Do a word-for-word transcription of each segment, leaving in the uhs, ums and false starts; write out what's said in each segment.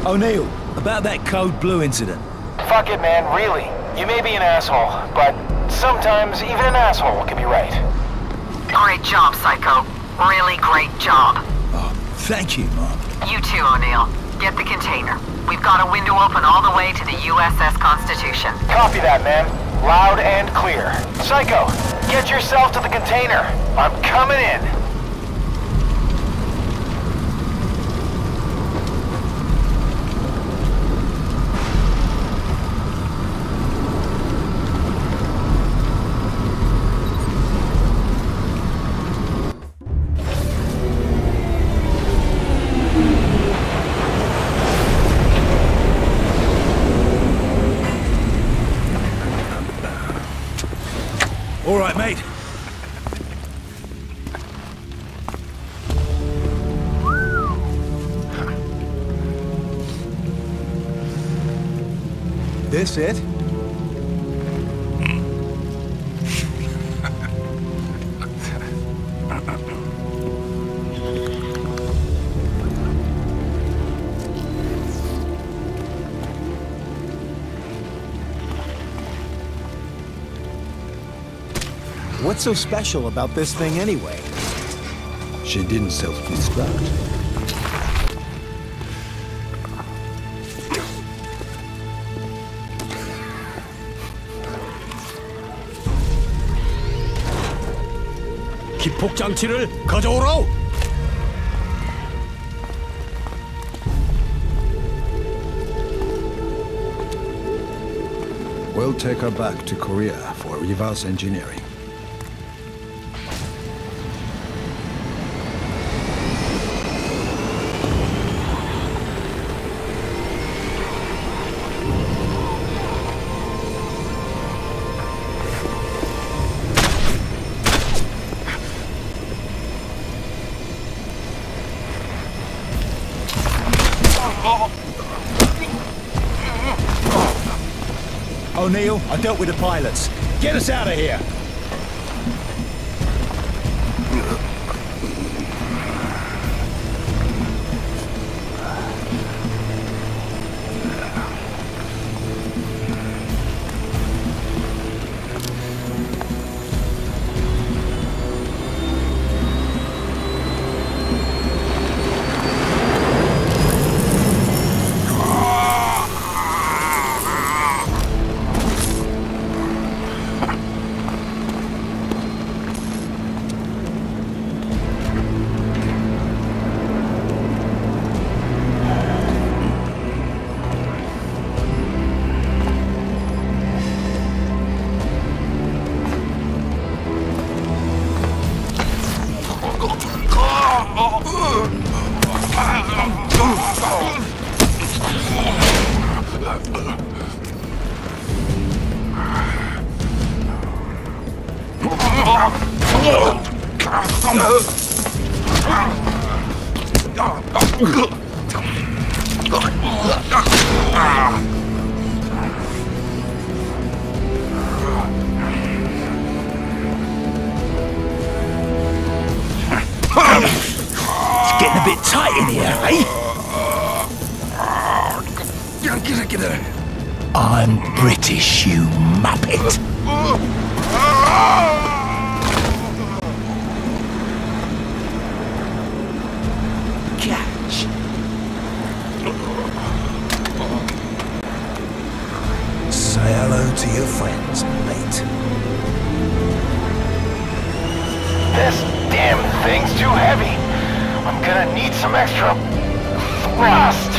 O'Neill, about that Code Blue incident. Fuck it, man, really. You may be an asshole, but sometimes even an asshole can be right. Great job, Psycho. Really great job. Oh, thank you, Mom. You too, O'Neill. Get the container. We've got a window open all the way to the U S S Constitution. Copy that, man. Loud and clear. Psycho, get yourself to the container. I'm coming in. All right, mate. This it? What's so special about this thing anyway? She didn't self-destruct. 기폭 장치를 가져오라오. We'll take her back to Korea for reverse engineering. O'Neill, I dealt with the pilots. Get us out of here! It's getting a bit tight in here, eh? I'm British, you muppet. Catch. Say hello to your friends, mate. This damn thing's too heavy. I'm gonna need some extra thrust.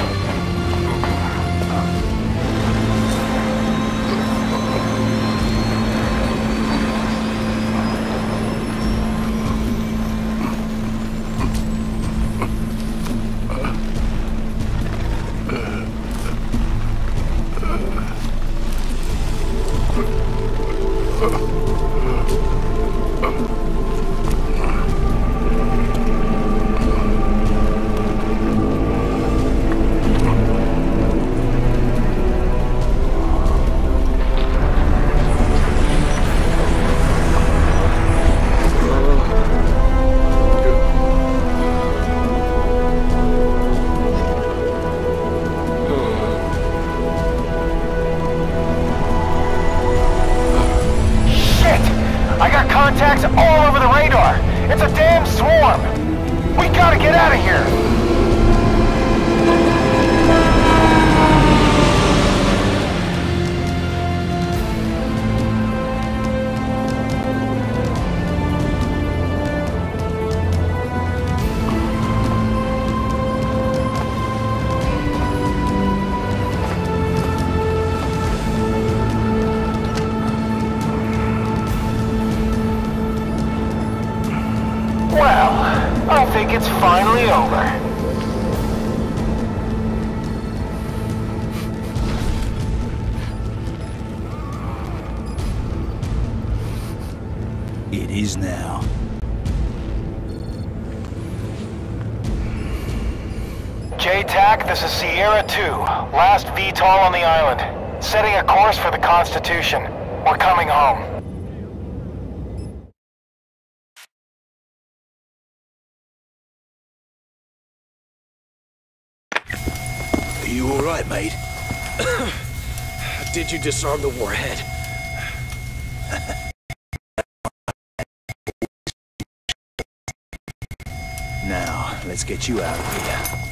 a damn swarm! We gotta get out of here! Well, I think it's finally over. It is now. J TAC, this is Sierra two, last V TOL on the island. Setting a course for the Constitution. We're coming home. Are you all right, mate? Did you disarm the Warhead? Now, let's get you out of here.